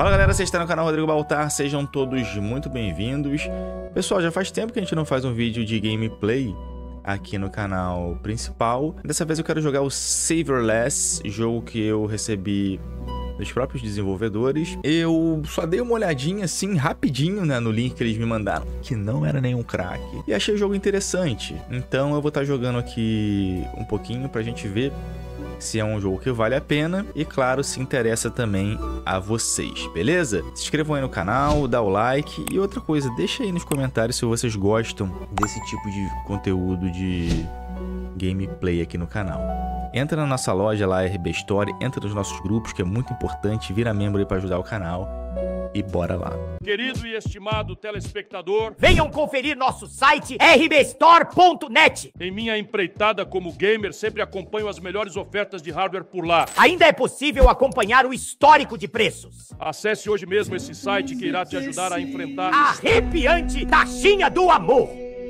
Fala galera, vocês estão no canal Rodrigo Baltar, sejam todos muito bem-vindos. Pessoal, já faz tempo que a gente não faz um vídeo de gameplay aqui no canal principal. Dessa vez eu quero jogar o Savorless, jogo que eu recebi dos próprios desenvolvedores. Eu só dei uma olhadinha assim, rapidinho, né, no link que eles me mandaram, que não era nenhum crack, e achei o jogo interessante. Então eu vou estar jogando aqui um pouquinho pra gente ver se é um jogo que vale a pena e, claro, se interessa também a vocês, beleza? Se inscrevam aí no canal, dá o like e outra coisa, deixa aí nos comentários se vocês gostam desse tipo de conteúdo de gameplay aqui no canal. Entra na nossa loja lá, RB Store, entra nos nossos grupos, que é muito importante, vira membro aí para ajudar o canal e bora lá. Querido e estimado telespectador, venham conferir nosso site rbstore.net. em minha empreitada como gamer, sempre acompanho as melhores ofertas de hardware por lá. Ainda é possível acompanhar o histórico de preços. Acesse hoje mesmo esse site que irá te ajudar a enfrentar Arrepiante taxinha do amor.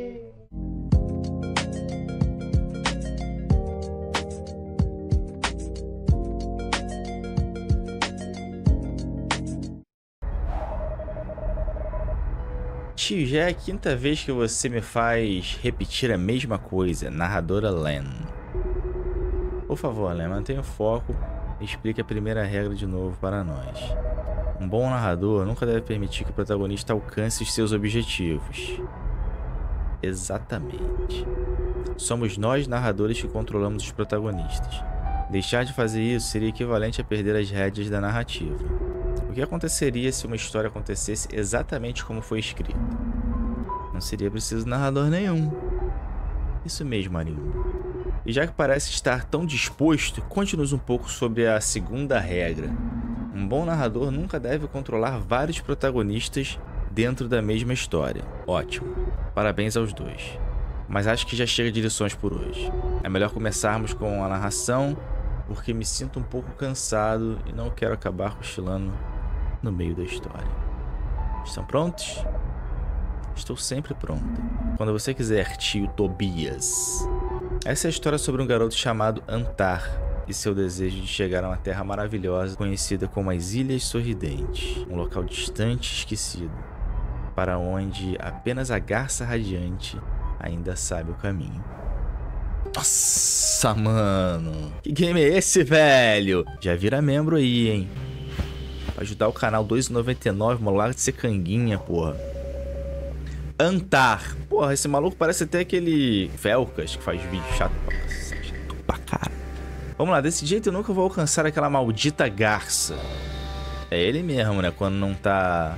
Tio, já é a quinta vez que você me faz repetir a mesma coisa, narradora Len. Por favor, Len, mantenha o foco e explique a primeira regra de novo para nós. Um bom narrador nunca deve permitir que o protagonista alcance os seus objetivos. Exatamente. Somos nós, narradores, que controlamos os protagonistas. Deixar de fazer isso seria equivalente a perder as rédeas da narrativa. O que aconteceria se uma história acontecesse exatamente como foi escrita? Não seria preciso narrador nenhum. Isso mesmo, Marinho. E já que parece estar tão disposto, conte-nos um pouco sobre a segunda regra. Um bom narrador nunca deve controlar vários protagonistas dentro da mesma história. Ótimo. Parabéns aos dois. Mas acho que já chega de lições por hoje. É melhor começarmos com a narração, porque me sinto um pouco cansado e não quero acabar cochilando no meio da história. Estão prontos? Estou sempre pronto. Quando você quiser, tio Tobias. Essa é a história sobre um garoto chamado Antar e seu desejo de chegar a uma terra maravilhosa conhecida como as Ilhas Sorridentes, um local distante e esquecido, para onde apenas a garça radiante ainda sabe o caminho. Nossa, mano, que game é esse, velho? Já vira membro aí, hein? Ajudar o canal, R$2,99, mano, larga de ser canguinha, porra. Antar. Porra, esse maluco parece até aquele Felcas que faz vídeo chato pra cara. Vamos lá, desse jeito eu nunca vou alcançar aquela maldita garça. É ele mesmo, né? Quando não tá...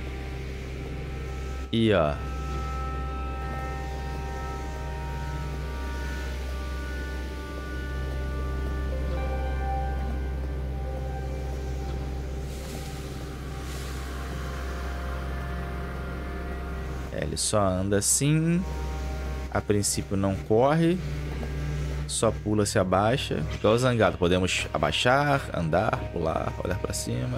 E ó. Ele só anda assim, a princípio não corre, só pula, se abaixa. Igual o Zangado, podemos abaixar, andar, pular, olhar pra cima.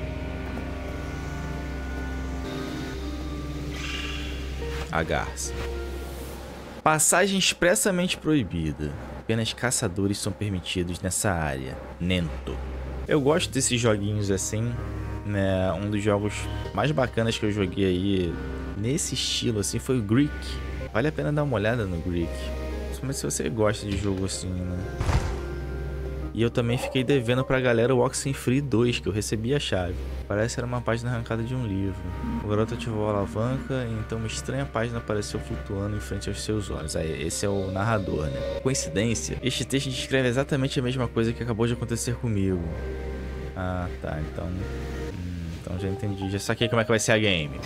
A garça. Passagem expressamente proibida. Apenas caçadores são permitidos nessa área. Nento. Eu gosto desses joguinhos assim, né? Um dos jogos mais bacanas que eu joguei aí nesse estilo assim foi o Greek. Vale a pena dar uma olhada no Greek, principalmente se você gosta de jogo assim, né? E eu também fiquei devendo pra galera o Oxenfree 2, que eu recebi a chave. Parece que era uma página arrancada de um livro. O garoto ativou a alavanca e então uma estranha página apareceu flutuando em frente aos seus olhos. Aí, esse é o narrador, né? Coincidência? Este texto descreve exatamente a mesma coisa que acabou de acontecer comigo. Ah, tá, então já entendi, já saquei como é que vai ser a game.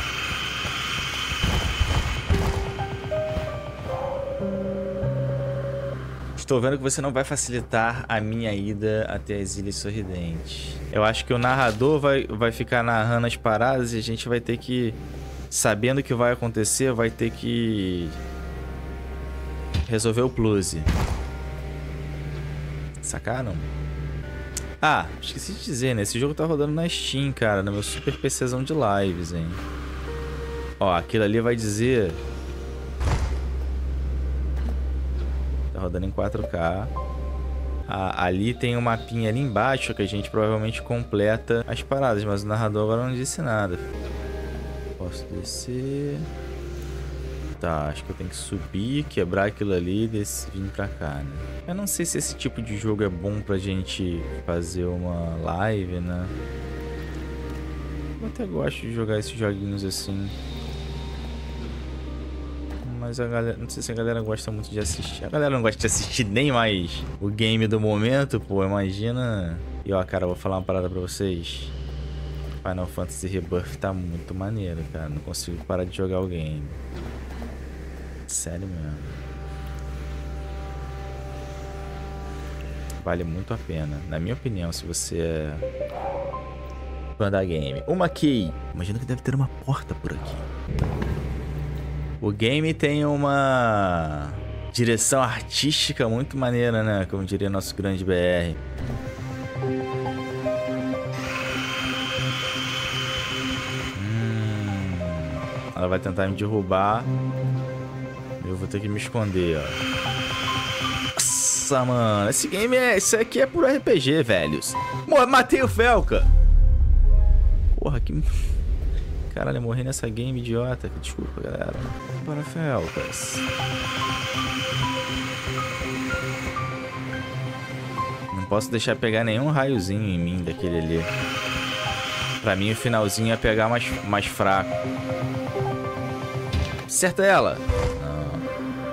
Estou vendo que você não vai facilitar a minha ida até as Ilhas Sorridentes. Eu acho que o narrador vai ficar narrando as paradas e a gente vai ter que, sabendo o que vai acontecer, vai ter que resolver o plus. Sacaram? Ah, esqueci de dizer, né? Esse jogo tá rodando na Steam, cara, no meu super PCzão de lives, hein? Ó, aquilo ali vai dizer... Tá rodando em 4K. Ali tem um mapinha ali embaixo que a gente provavelmente completa as paradas, mas o narrador agora não disse nada. Posso descer. Tá, acho que eu tenho que subir, quebrar aquilo ali e vir pra cá, né? Eu não sei se esse tipo de jogo é bom pra gente fazer uma live, né? Eu até gosto de jogar esses joguinhos assim. Mas a galera, não sei se a galera gosta muito de assistir. A galera não gosta de assistir nem mais o game do momento, pô, imagina. E ó, cara, eu vou falar uma parada pra vocês. Final Fantasy Rebirth tá muito maneiro, cara. Não consigo parar de jogar o game. Sério mesmo. Vale muito a pena. Na minha opinião, se você é fã da game. Uma key. Imagina que deve ter uma porta por aqui. O game tem uma direção artística muito maneira, né? Como diria nosso grande BR. Ela vai tentar me derrubar. Eu vou ter que me esconder, ó. Nossa, mano. Esse game é... Isso aqui é puro RPG, velhos. Matei o Felka. Porra, que... Caralho, eu morri nessa game idiota. Desculpa, galera. Bora, Felkas. Não posso deixar pegar nenhum raiozinho em mim daquele ali. Pra mim, o finalzinho ia pegar mais fraco. Acerta ela. Não.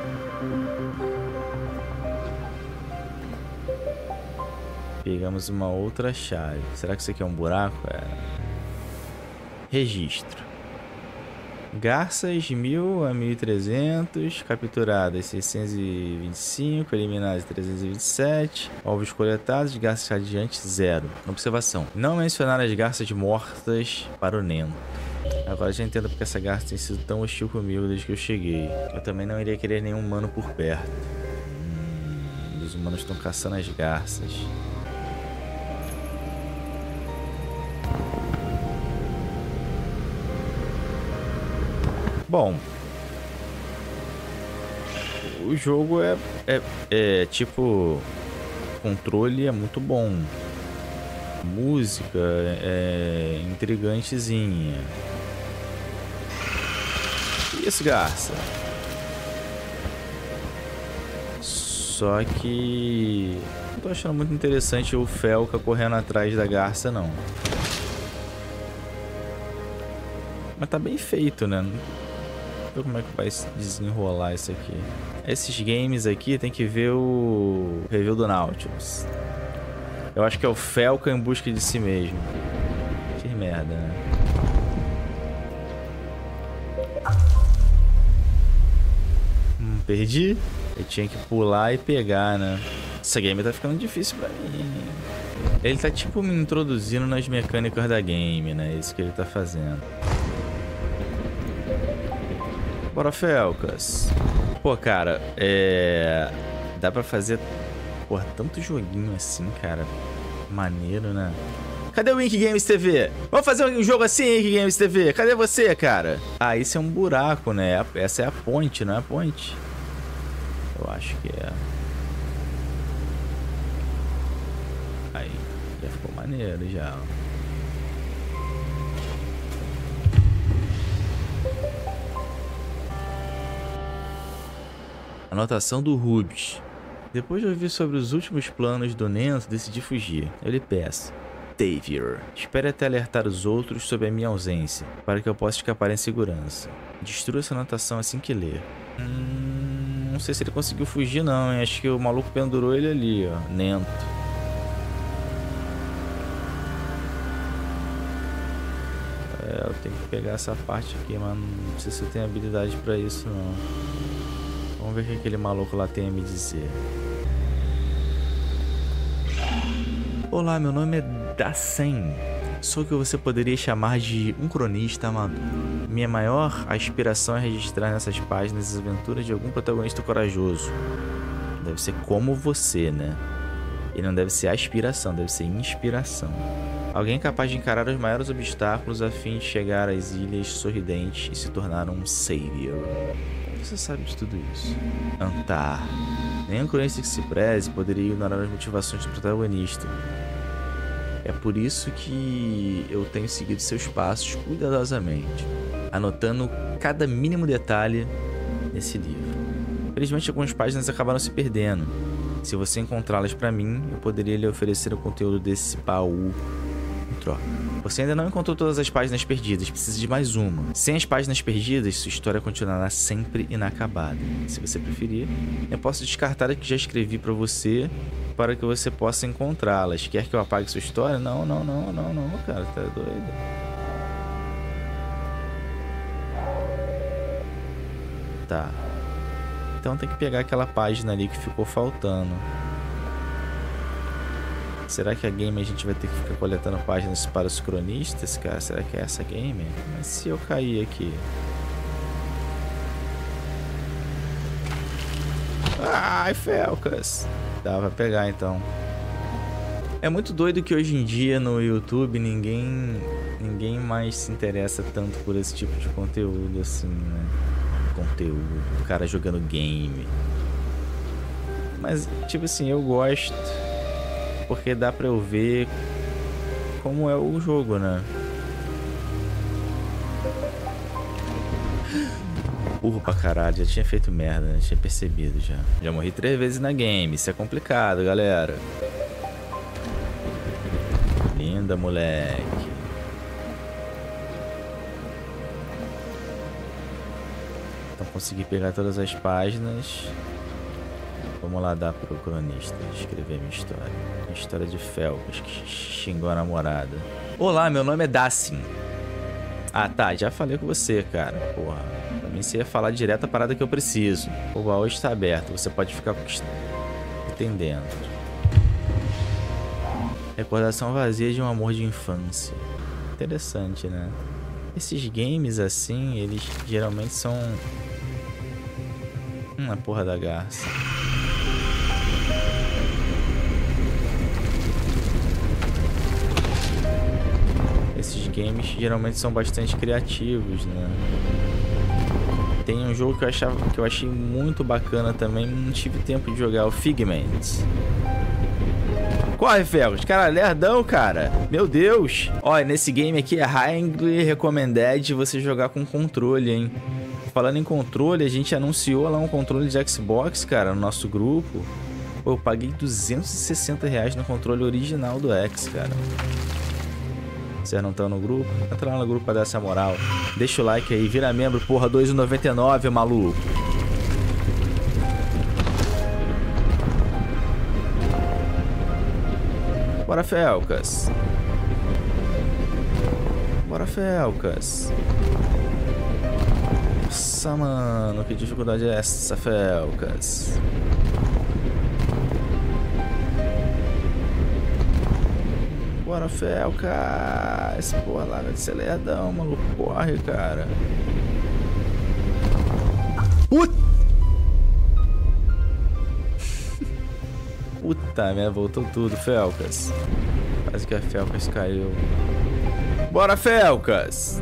Pegamos uma outra chave. Será que isso aqui é um buraco? É... Registro. Garças 1000 a 1300, capturadas 625, eliminadas 327, ovos coletados, garças radiantes 0. Observação: não mencionar as garças mortas para o Nento. Agora já entendo porque essa garça tem sido tão hostil comigo desde que eu cheguei. Eu também não iria querer nenhum humano por perto. Os humanos estão caçando as garças. Bom, o jogo é tipo, o controle é muito bom, música é intrigantezinha. Isso, garça. Só que não tô achando muito interessante o Felka correndo atrás da garça, não. Mas tá bem feito, né? Como é que vai se desenrolar isso aqui. Esses games aqui tem que ver o review do Nautilus. Eu acho que é o Felka em busca de si mesmo. Que merda, né? Perdi. Eu tinha que pular e pegar, né? Essa game tá ficando difícil pra mim. Ele tá tipo me introduzindo nas mecânicas da game, né? Isso que ele tá fazendo. Bora, Felkas. Pô, cara, dá pra fazer, porra, tanto joguinho assim, cara. Maneiro, né? Cadê o Ink Games TV? Vamos fazer um jogo assim, Ink Games TV? Cadê você, cara? Ah, isso é um buraco, né? Essa é a ponte, não é a ponte? Eu acho que é. Aí, já ficou maneiro já, ó. Anotação do Rubius. Depois de ouvir sobre os últimos planos do Nento, decidi fugir. Eu lhe peço, Tavior, espere até alertar os outros sobre a minha ausência, para que eu possa escapar em segurança. Destrua essa anotação assim que ler. Não sei se ele conseguiu fugir não, hein? Acho que o maluco pendurou ele ali, ó. Nento. Eu tenho que pegar essa parte aqui, mas não sei se eu tenho habilidade pra isso não. Vamos ver o que aquele maluco lá tem a me dizer. Olá, meu nome é Dasen. Sou o que você poderia chamar de um cronista amador. Minha maior aspiração é registrar nessas páginas as aventuras de algum protagonista corajoso. Deve ser como você, né? E não deve ser aspiração, deve ser inspiração. Alguém capaz de encarar os maiores obstáculos a fim de chegar às Ilhas Sorridentes e se tornar um savior. Você sabe de tudo isso. Antar. Nenhum cronista que se preze poderia ignorar as motivações do protagonista. É por isso que eu tenho seguido seus passos cuidadosamente, anotando cada mínimo detalhe nesse livro. Infelizmente, algumas páginas acabaram se perdendo. Se você encontrá-las para mim, eu poderia lhe oferecer o conteúdo desse baú em troca. Você ainda não encontrou todas as páginas perdidas, precisa de mais uma. Sem as páginas perdidas, sua história continuará sempre inacabada. Se você preferir, eu posso descartar a que já escrevi para você para que você possa encontrá-las. Quer que eu apague sua história? Não, cara, tá doido. Tá. Então tem que pegar aquela página ali que ficou faltando. Será que a game a gente vai ter que ficar coletando páginas para os cronistas, cara? Será que é essa game? Mas se eu cair aqui... Ai, Felcas! Dá pra pegar então. É muito doido que hoje em dia no YouTube ninguém mais se interessa tanto por esse tipo de conteúdo assim, né? Conteúdo, o cara jogando game. Mas, tipo assim, eu gosto porque dá pra eu ver como é o jogo, né? Burro pra caralho, já tinha feito merda, né? Tinha percebido já. Já morri 3 vezes na game, isso é complicado, galera. Linda, moleque. Então consegui pegar todas as páginas. Vamos lá dar pro cronista escrever minha história. A história de Felcas, que xingou a namorada. Olá, meu nome é Dacin. Ah, tá, já falei com você, cara. Porra, pra mim você ia falar direto a parada que eu preciso. O baú está aberto, você pode ficar entendendo. Recordação vazia de um amor de infância. Interessante, né? Esses games assim, eles geralmente são... a porra da garça. Esses games geralmente são bastante criativos, né? Tem um jogo que eu achei muito bacana também, não tive tempo de jogar, o Figment. Corre, Felcas, cara, lerdão, cara. Meu Deus. Olha, nesse game aqui é highly recommended você jogar com controle, hein? Falando em controle, a gente anunciou lá um controle de Xbox, cara, no nosso grupo. Pô, eu paguei R$260 no controle original do X, cara. Vocês não estão no grupo? Entra lá no grupo pra dar essa moral. Deixa o like aí, vira membro, porra, R$2,99, maluco. Bora, Felcas. Bora, Felcas. Nossa, mano, que dificuldade é essa, Felcas? Bora, Felcas. Porra, larga de ser lerdão, maluco. Corre, cara. Puta merda, voltou tudo, Felcas. Quase que a Felcas caiu. Bora, Felcas!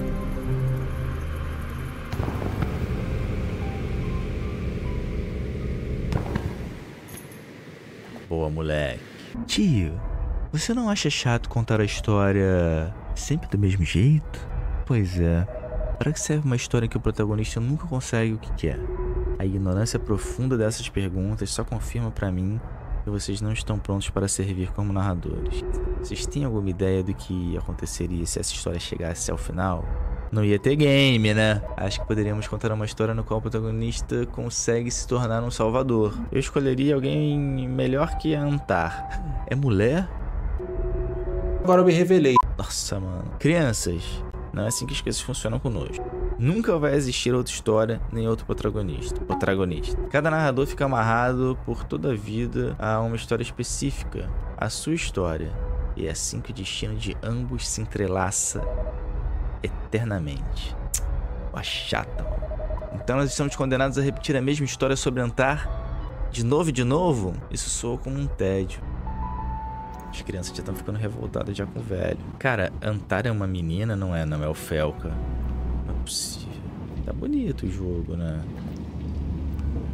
Boa, moleque. Tio, você não acha chato contar a história sempre do mesmo jeito? Pois é. Para que serve uma história em que o protagonista nunca consegue o que quer? A ignorância profunda dessas perguntas só confirma pra mim que vocês não estão prontos para servir como narradores. Vocês têm alguma ideia do que aconteceria se essa história chegasse ao final? Não ia ter game, né? Acho que poderíamos contar uma história no qual o protagonista consegue se tornar um salvador. Eu escolheria alguém melhor que a Antar. É mulher? Agora eu me revelei. Nossa, mano. Crianças, não é assim que as coisas funcionam conosco. Nunca vai existir outra história, nem outro protagonista. Cada narrador fica amarrado por toda a vida a uma história específica, a sua história. E é assim que o destino de ambos se entrelaça eternamente. Pô, chata, mano. Então nós estamos condenados a repetir a mesma história sobre Antar de novo e de novo? Isso soa como um tédio. As crianças já estão ficando revoltadas já com o velho. Cara, Antar é uma menina, não é? Não é o Felca. Não é possível. Tá bonito o jogo, né?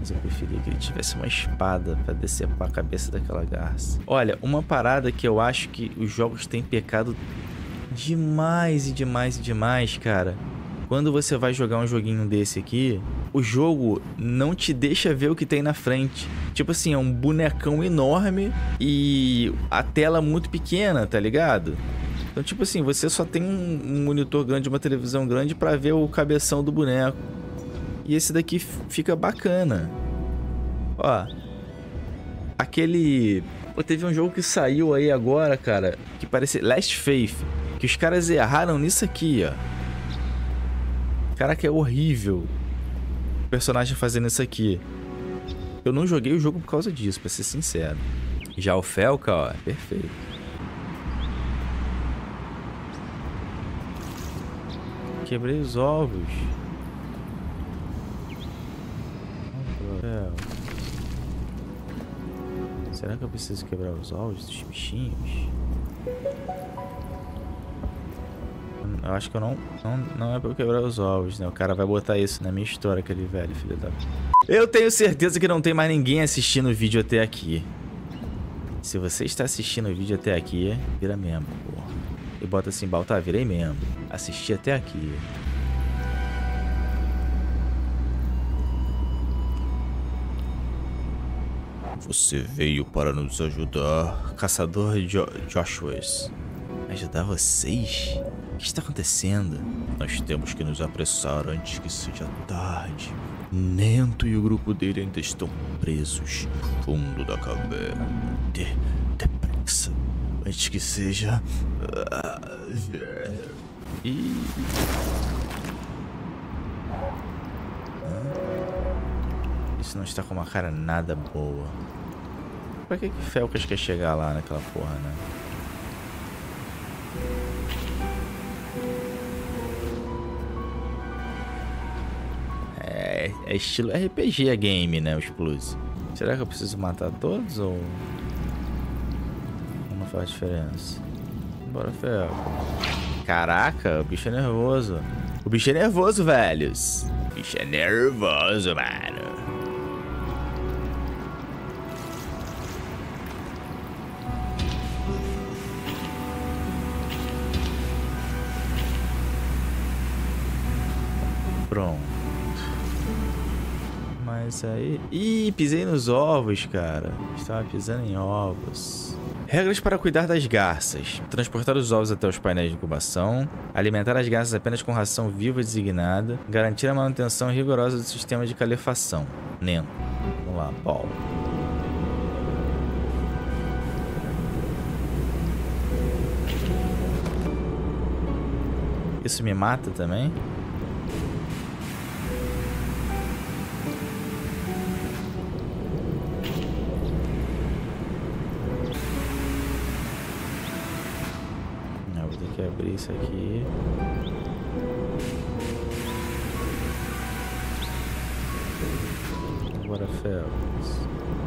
Mas eu preferia que ele tivesse uma espada pra decepar a cabeça daquela garça. Olha, uma parada que eu acho que os jogos têm pecado demais e demais e demais, cara. Quando você vai jogar um joguinho desse aqui, o jogo não te deixa ver o que tem na frente. Tipo assim, é um bonecão enorme e a tela muito pequena, tá ligado? Então, tipo assim, você só tem um monitor grande, uma televisão grande pra ver o cabeção do boneco. E esse daqui fica bacana. Ó. Aquele... Pô, teve um jogo que saiu aí agora, cara, que parecia Last Faith. Que os caras erraram nisso aqui, ó. Caraca, é horrível o personagem fazendo isso aqui. Eu não joguei o jogo por causa disso, pra ser sincero. Já o Felka, ó, é perfeito. Quebrei os ovos. Será que eu preciso quebrar os ovos dos bichinhos? Eu acho que eu não é pra eu quebrar os ovos, né? O cara vai botar isso na minha história, aquele velho filho da... Eu tenho certeza que não tem mais ninguém assistindo o vídeo até aqui. Se você está assistindo o vídeo até aqui, vira membro, porra. E bota assim, Baltar, virei membro. Assisti até aqui. Você veio para nos ajudar, caçador Joshuas. Ajudar vocês? O que está acontecendo? Nós temos que nos apressar antes que seja tarde. Nento e o grupo dele ainda estão presos no fundo da caverna. Depressa, antes que seja... Isso não está com uma cara nada boa. Pra que Felkas quer chegar lá naquela porra, né? É estilo RPG a game, né? Os plus. Será que eu preciso matar todos ou não faz diferença? Bora, Felka. Caraca, o bicho é nervoso. O bicho é nervoso, velhos. O bicho é nervoso, mano. Pronto. Mas aí... Ih, pisei nos ovos, cara. Estava pisando em ovos. Regras para cuidar das garças. Transportar os ovos até os painéis de incubação. Alimentar as garças apenas com ração viva designada. Garantir a manutenção rigorosa do sistema de calefação. Nento. Vamos lá, Paulo. Isso me mata também? Abrir isso aqui. Agora Felkas.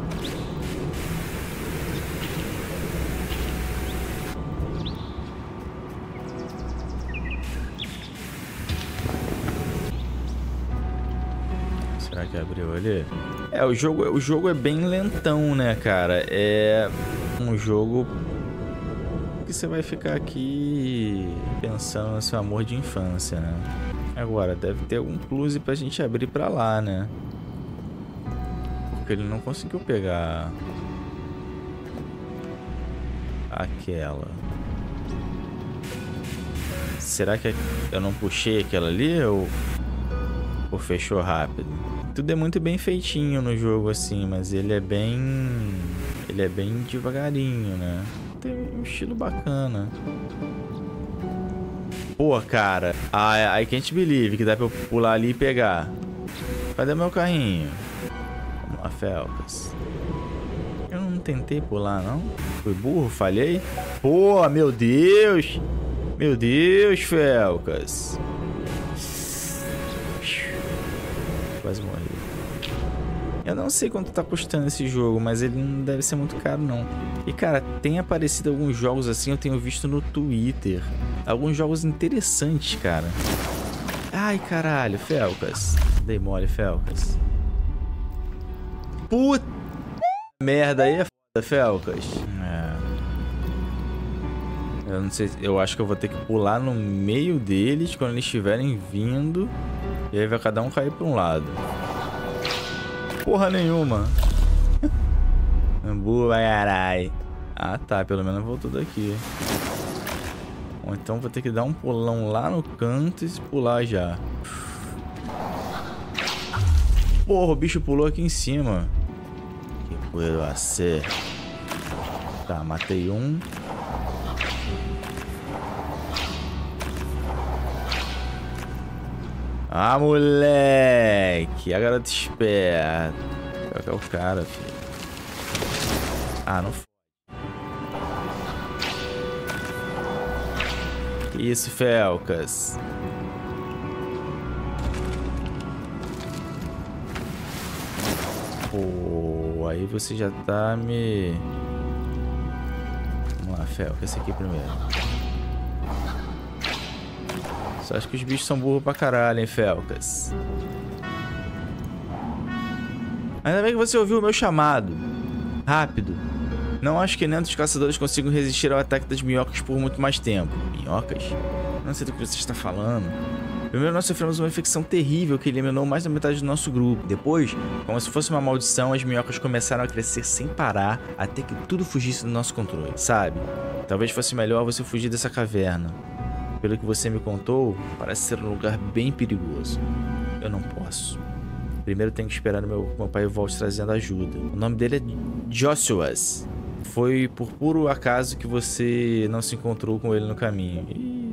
Será que abriu ali? O jogo é bem lentão, né, cara? É um jogo que você vai ficar aqui pensando no seu amor de infância, né? Agora, deve ter algum plus pra gente abrir pra lá, né? Porque ele não conseguiu pegar aquela. Será que eu não puxei aquela ali ou fechou rápido? Tudo é muito bem feitinho no jogo assim, mas ele é bem devagarinho, né? Tem um estilo bacana. Pô, cara. I can't believe que dá pra eu pular ali e pegar. Cadê meu carrinho? Vamos lá, Felkas. Eu não tentei pular, não. Fui burro, falhei. Pô, meu Deus. Meu Deus, Felkas. Quase morri. Eu não sei quanto tá custando esse jogo, mas ele não deve ser muito caro, não. E, cara, tem aparecido alguns jogos assim, eu tenho visto no Twitter. Alguns jogos interessantes, cara. Ai, caralho, Felkas. Dei mole, Felkas. Puta merda, aí é foda, Felcas. Eu não sei, eu acho que eu vou ter que pular no meio deles quando eles estiverem vindo. E aí vai cada um cair pra um lado. Porra nenhuma. Boa, carai. Ah, tá. Pelo menos voltou daqui. Ou então vou ter que dar um pulão lá no canto e pular já. Porra, o bicho pulou aqui em cima. Que puedo ser? Tá, matei um. Ah, moleque. A garota esperta. Qual que é o cara, filho? Ah, não foi. Que isso, Felcas? Pô, aí você já tá me... Vamos lá, Felcas. Esse aqui primeiro. Só acho que os bichos são burros pra caralho, hein, Felcas? Ainda bem que você ouviu o meu chamado. Rápido. Não acho que nem os caçadores consigam resistir ao ataque das minhocas por muito mais tempo. Minhocas? Não sei do que você está falando. Primeiro nós sofremos uma infecção terrível que eliminou mais da metade do nosso grupo. Depois, como se fosse uma maldição, as minhocas começaram a crescer sem parar até que tudo fugisse do nosso controle. Sabe? Talvez fosse melhor você fugir dessa caverna. Pelo que você me contou, parece ser um lugar bem perigoso. Eu não posso. Primeiro tenho que esperar que meu pai volte trazendo ajuda. O nome dele é Joshua. Foi por puro acaso que você não se encontrou com ele no caminho.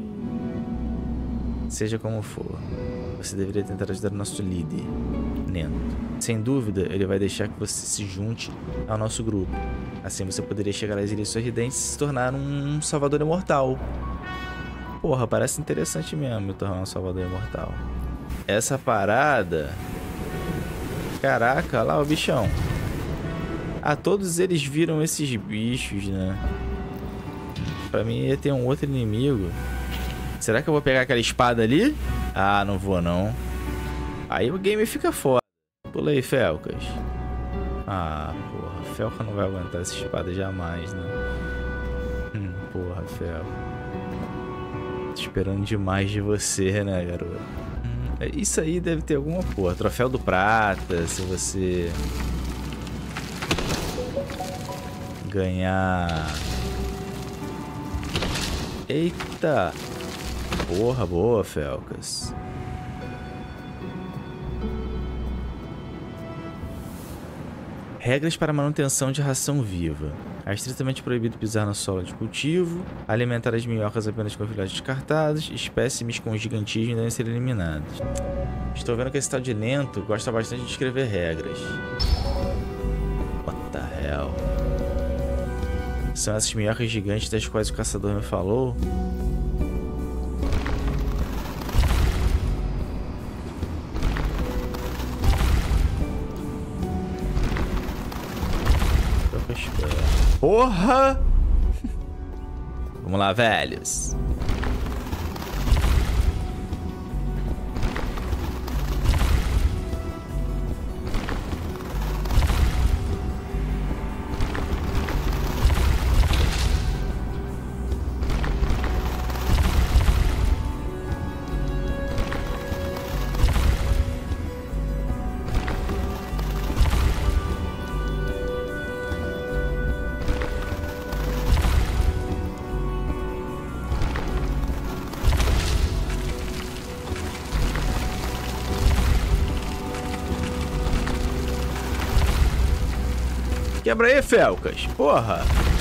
Seja como for, você deveria tentar ajudar o nosso líder, Nento. Sem dúvida, ele vai deixar que você se junte ao nosso grupo. Assim você poderia chegar às Ilhas Sorridentes e se tornar um salvador imortal. Porra, parece interessante mesmo me tornar um salvador imortal. Essa parada... Caraca, lá o bichão. Ah, todos eles viram esses bichos, né? Pra mim ia ter um outro inimigo. Será que eu vou pegar aquela espada ali? Ah, não vou não. Aí o game fica foda. Pula aí, Felcas. Ah, porra. Felca não vai aguentar essa espada jamais, né? Porra, Felca. Tô esperando demais de você, né, garoto? Isso aí deve ter alguma porra. Troféu do prata, se você ganhar... Eita! Porra, boa, Felcas. Regras para manutenção de ração viva. É estritamente proibido pisar no solo de cultivo, alimentar as minhocas apenas com filhotes descartados, espécimes com gigantismo devem ser eliminados. Estou vendo que esse tal de Nento gosta bastante de escrever regras. What the hell? São essas minhocas gigantes das quais o caçador me falou? Porra! Vamos lá, velhos. Quebra aí, Felcas. Porra.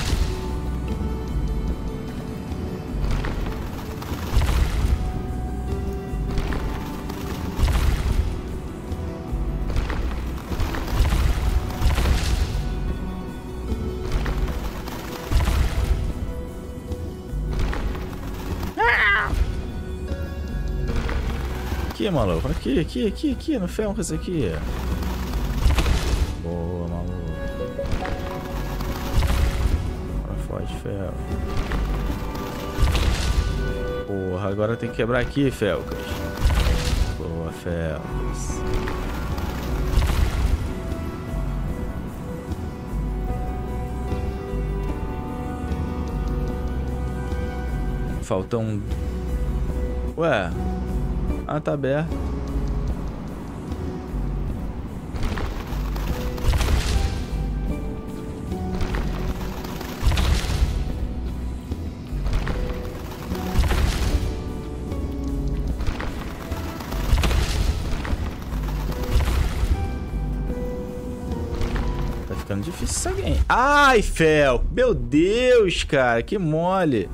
Aqui, maluco. Aqui. No Felcas aqui. Boa, maluco. Pode, Fel. Porra, agora tem que quebrar aqui, Felcas. Boa, Felcas. falta um... Ué? Ah, tá aberto. Tá ficando difícil essa game. Ai, Fel! Meu Deus, cara, que mole.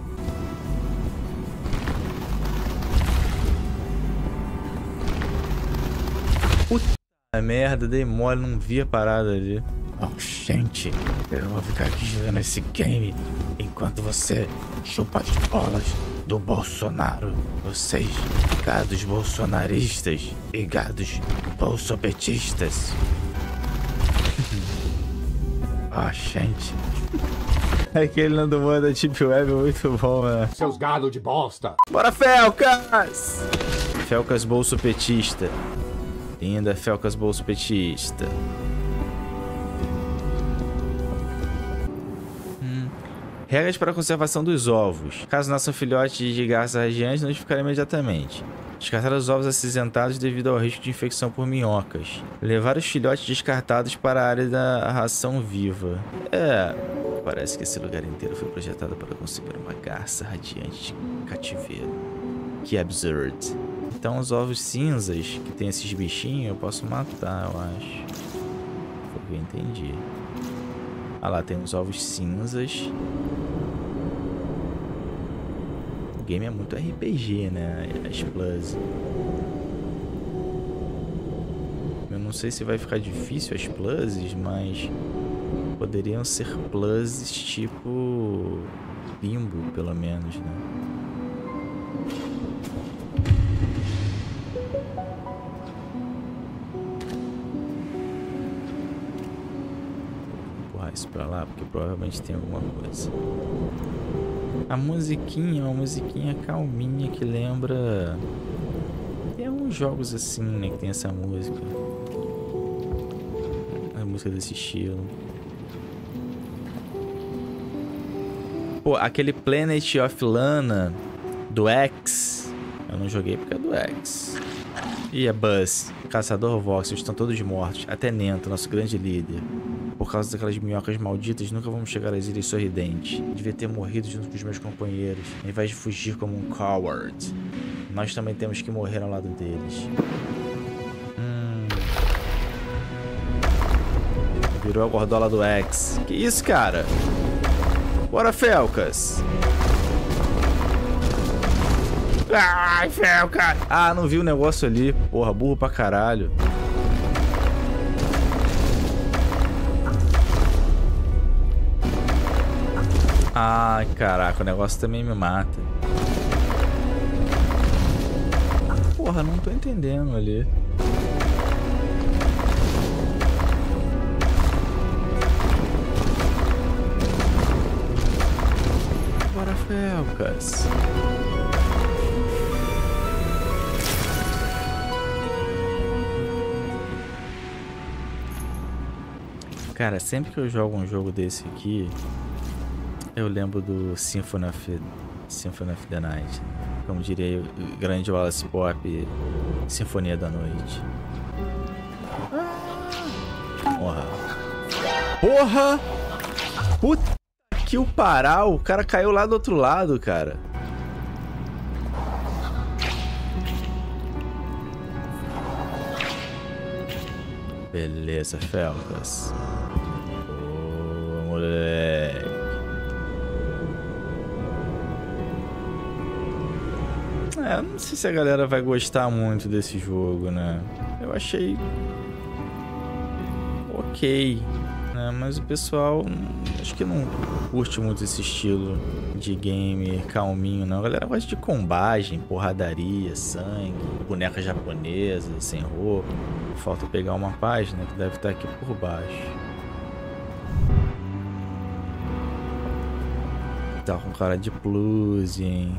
A merda, dei mole, não vi a parada ali. Oh, gente, eu vou ficar aqui jogando esse game enquanto você chupa as bolas do Bolsonaro. Vocês, gados bolsonaristas e gados bolsopetistas. Oh, gente. Aquele Nando Moura da Deep Web é muito bom, né? Seus gados de bosta. Bora, Felcas! Felcas bolsopetista. Linda Felcas bolsopetista. Regras para a conservação dos ovos. Caso nasçam filhotes de garças radiantes, notificar imediatamente. Descartar os ovos acinzentados devido ao risco de infecção por minhocas. Levar os filhotes descartados para a área da ração viva. Parece que esse lugar inteiro foi projetado para conceber uma garça radiante de cativeiro. Que absurdo. Então os ovos cinzas, que tem esses bichinhos, eu posso matar, eu acho. Foi o que eu entendi. Ah lá, tem os ovos cinzas. O game é muito RPG, né? As Plus. Eu não sei se vai ficar difícil as Pluses, mas poderiam ser Pluses tipo Limbo, pelo menos, né? Isso pra lá, porque provavelmente tem alguma coisa. A musiquinha é uma musiquinha calminha que lembra... Tem alguns jogos assim, né, que tem essa música. A música desse estilo. Pô, aquele Planet of Lana do X. Eu não joguei porque é do X. E a Buzz, Caçador Voxel, estão todos mortos. Até Nento, nosso grande líder. Por causa daquelas minhocas malditas, nunca vamos chegar às Ilhas Sorridentes. Devia ter morrido junto com os meus companheiros, ao invés de fugir como um coward. Nós também temos que morrer ao lado deles. Virou a gordola do X. Que isso, cara? Bora, Felcas! Ai, Felca! Ah, não vi o negócio ali. Porra, burro pra caralho. Ai, caraca, o negócio também me mata. Porra, não tô entendendo ali. Bora, Felcas. Cara, sempre que eu jogo um jogo desse aqui, eu lembro do Symphony of the Night. Como diria o grande Wallace Pop, Sinfonia da Noite. Porra! Porra! Puta que o paral! O cara caiu lá do outro lado, cara. Beleza, Felcas. Ô, moleque. Eu não sei se a galera vai gostar muito desse jogo, né? Eu achei ok, né? Mas o pessoal acho que não curte muito esse estilo de game calminho, não. A galera gosta de combagem, porradaria, sangue, boneca japonesa, sem roupa. Falta pegar uma página que deve estar aqui por baixo. Tá com cara de plus, hein?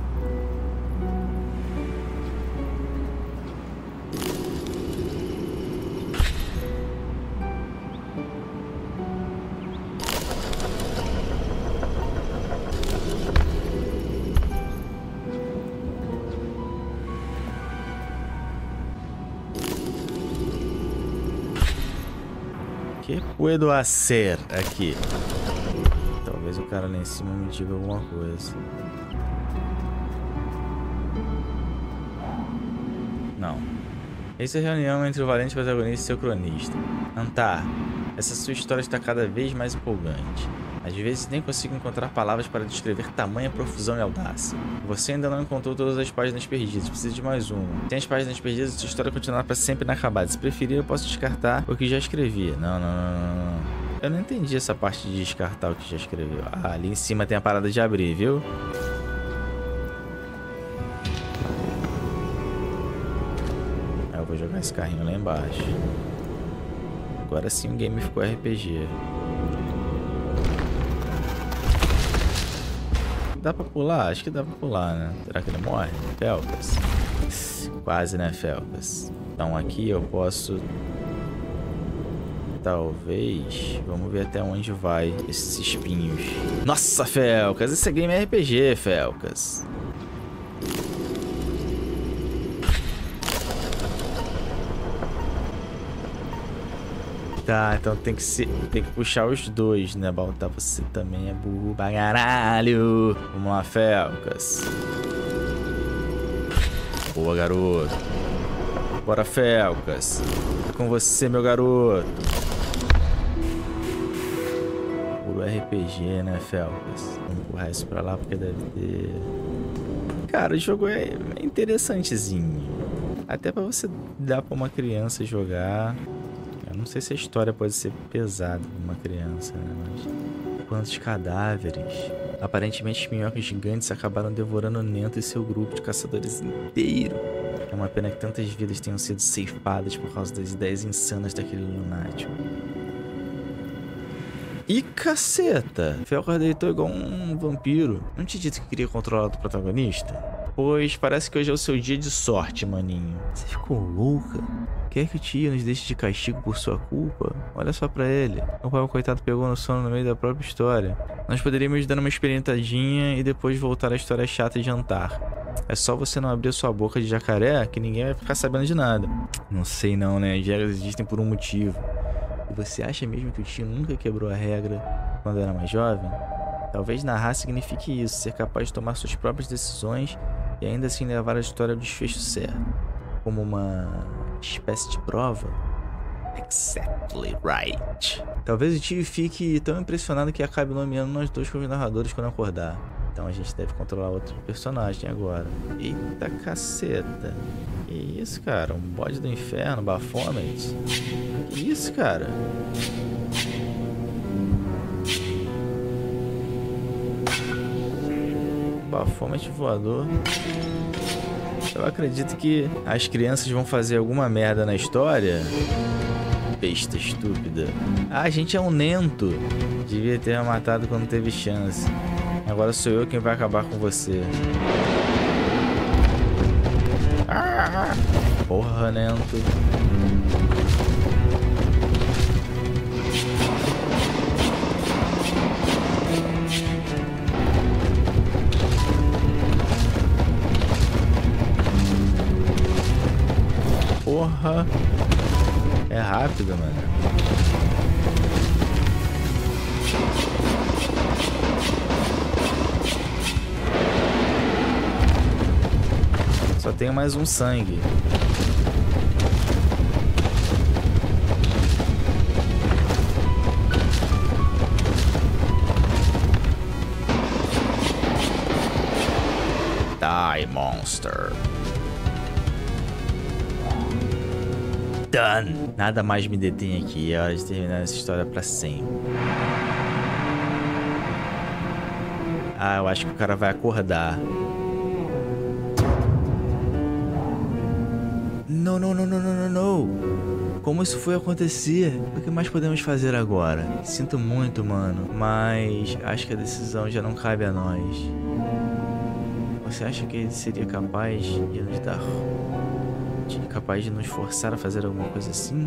Que puedo hacer aqui? Talvez o cara lá em cima me diga alguma coisa. Não. Essa é a reunião entre o valente protagonista e seu cronista. Antar, essa sua história está cada vez mais empolgante. Às vezes nem consigo encontrar palavras para descrever tamanha profusão e audácia. Você ainda não encontrou todas as páginas perdidas, precisa de mais uma. Sem as páginas perdidas, sua história continuará para sempre inacabada. Se preferir, eu posso descartar o que já escrevi. Não. Eu não entendi essa parte de descartar o que já escreveu. Ah, ali em cima tem a parada de abrir, viu? Eu vou jogar esse carrinho lá embaixo. Agora sim o game ficou RPG. Dá pra pular? Acho que dá pra pular, né? Será que ele morre? Felcas. Quase, né, Felcas? Então aqui eu posso... Talvez... Vamos ver até onde vai esses espinhos. Nossa, Felcas! Esse game é RPG, Felcas. Tá, então tem que puxar os dois, né? Baltar, você também é burro pra caralho. Vamos lá, Felcas. Boa, garoto. Bora, Felcas. É com você, meu garoto. Puro RPG, né, Felcas? Vamos empurrar isso pra lá porque deve ter... Cara, o jogo é interessantezinho. Até pra você dar pra uma criança jogar... Eu não sei se a história pode ser pesada para uma criança, né? Mas... Quantos cadáveres. Aparentemente, os minhocas gigantes acabaram devorando Nento e seu grupo de caçadores inteiro. É uma pena que tantas vidas tenham sido ceifadas por causa das ideias insanas daquele lunático. Ih, caceta! Felcas deitou igual um vampiro. Não te disse que queria controlar o protagonista? Pois parece que hoje é o seu dia de sorte, maninho. Você ficou louca? Quer que o tio nos deixe de castigo por sua culpa? Olha só pra ele. O pai, coitado, pegou no sono no meio da própria história. Nós poderíamos dar uma experimentadinha e depois voltar à história chata e jantar. É só você não abrir sua boca de jacaré que ninguém vai ficar sabendo de nada. Não sei não, né? As regras existem por um motivo. E você acha mesmo que o tio nunca quebrou a regra quando era mais jovem? Talvez narrar signifique isso, ser capaz de tomar suas próprias decisões e ainda assim levar a história ao desfecho certo. Como uma espécie de prova. Exactly right. Talvez o tio fique tão impressionado que acabe nomeando nós dois como narradores quando acordar. Então a gente deve controlar outro personagem agora. Eita caceta. Que isso, cara? Um bode do inferno, Baphomet? Que isso, cara? Baphomet voador. Eu acredito que as crianças vão fazer alguma merda na história. Besta estúpida. Ah, a gente é um Nento. Devia ter matado quando teve chance. Agora sou eu quem vai acabar com você. Ah, porra, Nento. Porra. É rápido, mano. Só tenho mais um sangue. Die, monster. Done. Nada mais me detém aqui. É hora de terminar essa história pra sempre. Ah, eu acho que o cara vai acordar. Não. Como isso foi acontecer? O que mais podemos fazer agora? Sinto muito, mano, mas acho que a decisão já não cabe a nós. Você acha que ele seria capaz de nos dar... capaz de nos forçar a fazer alguma coisa assim?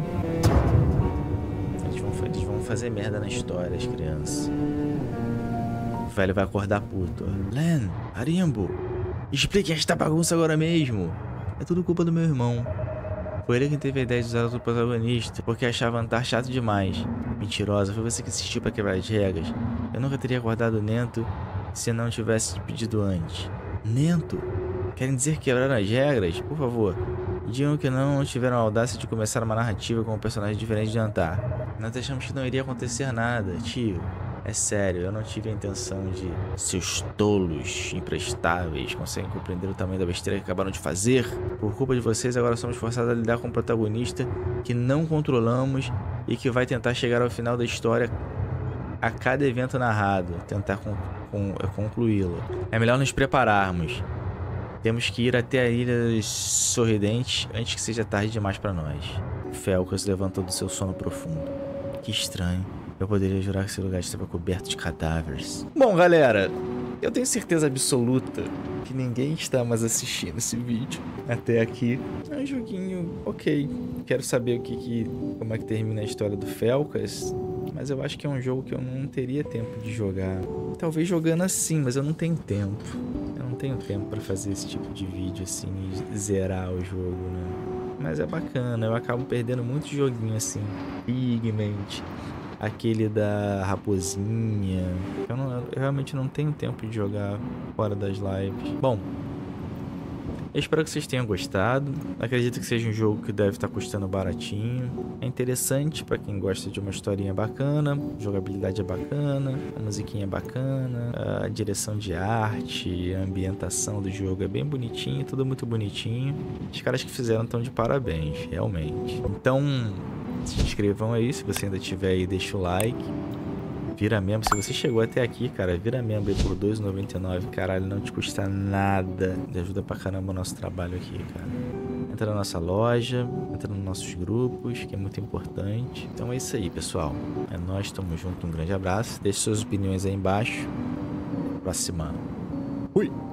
Eles vão fazer merda na história, as crianças. O velho vai acordar puto. Len, Arimbo, explique esta bagunça agora mesmo. É tudo culpa do meu irmão. Foi ele quem teve a ideia de usar o protagonista, porque achava andar chato demais. Mentirosa, foi você que insistiu pra quebrar as regras. Eu nunca teria acordado o Nento se não tivesse te pedido antes. Nento? Querem dizer que quebraram as regras? Por favor, digam que não tiveram a audácia de começar uma narrativa com um personagem diferente de Antar. Nós achamos que não iria acontecer nada, tio. É sério, eu não tive a intenção de... Seus tolos, imprestáveis, conseguem compreender o tamanho da besteira que acabaram de fazer? Por culpa de vocês, agora somos forçados a lidar com um protagonista que não controlamos e que vai tentar chegar ao final da história a cada evento narrado, tentar concluí-lo. É melhor nos prepararmos. Temos que ir até a Ilha Sorridente antes que seja tarde demais para nós. Felcas levantou do seu sono profundo. Que estranho. Eu poderia jurar que esse lugar estava coberto de cadáveres. Bom, galera, eu tenho certeza absoluta que ninguém está mais assistindo esse vídeo até aqui. É um joguinho ok. Quero saber como é que termina a história do Felcas, mas eu acho que é um jogo que eu não teria tempo de jogar. Talvez jogando assim, mas eu não tenho tempo. Eu não tenho tempo para fazer esse tipo de vídeo assim e zerar o jogo, né? Mas é bacana, eu acabo perdendo muito joguinho assim. Pigment, aquele da raposinha. Eu realmente não tenho tempo de jogar fora das lives. Bom, eu espero que vocês tenham gostado. Acredito que seja um jogo que deve estar custando baratinho. É interessante para quem gosta de uma historinha bacana. A jogabilidade é bacana, a musiquinha é bacana, a direção de arte, a ambientação do jogo é bem bonitinho, tudo muito bonitinho. Os caras que fizeram estão de parabéns, realmente. Então, se inscrevam aí, se você ainda tiver aí, deixa o like. Vira membro, se você chegou até aqui, cara, vira membro aí por R$ 2,99, caralho, não te custa nada. Ajuda pra caramba o nosso trabalho aqui, cara. Entra na nossa loja, entra nos nossos grupos, que é muito importante. Então é isso aí, pessoal. É nóis, tamo junto, um grande abraço. Deixe suas opiniões aí embaixo. Próxima. Fui!